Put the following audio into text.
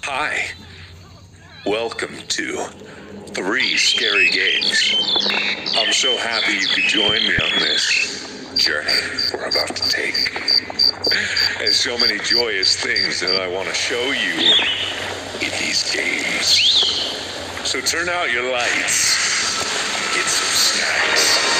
Hi, welcome to Three Scary Games. I'm so happy you could join me on this journey we're about to take. There's so many joyous things that I want to show you in these games. So turn out your lights, get some snacks,